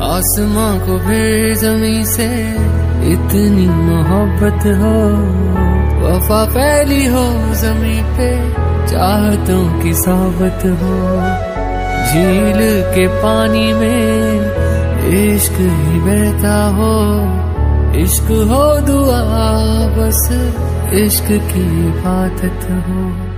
आसमां को फिर जमीन से इतनी मोहब्बत हो, वफा फैली हो जमीन पे, चाहतों की सोबत हो। झील के पानी में इश्क ही बहता हो, इश्क हो दुआ बस इश्क की इबादत हो।